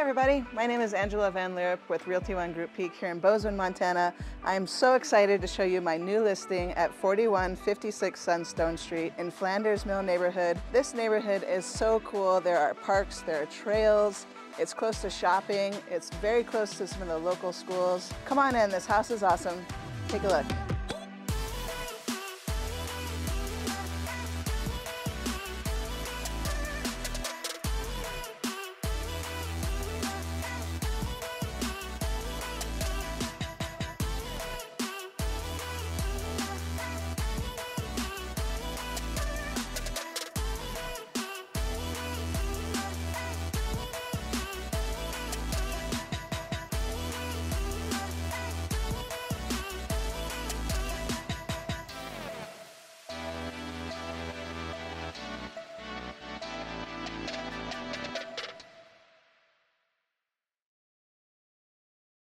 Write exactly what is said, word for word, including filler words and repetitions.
everybody, my name is Angela Van Leerop with Realty One Group Peak here in Bozeman, Montana. I am so excited to show you my new listing at forty-one fifty-six Sunstone Street in Flanders Mill neighborhood. This neighborhood is so cool. There are parks, there are trails, it's close to shopping, it's very close to some of the local schools. Come on in, this house is awesome. Take a look.